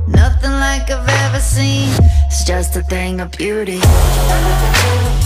Nothing like I've ever seen. It's just a thing of beauty.